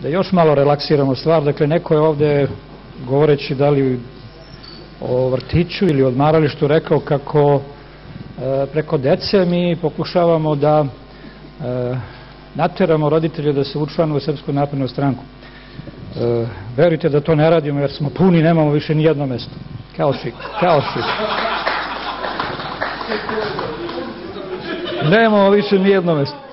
da još malo relaksiramo stvar. Dakle, neko je ovde, govoreći da li o vrtiću ili odmaralištu, rekao kako preko dece mi pokušavamo da nateramo roditelje da se učlane u Srpsku naprednu stranku. Verujte da to ne radimo jer smo puni, nemamo više ni jedno mesto. Kao šik. Nemamo više ni jedno mesto.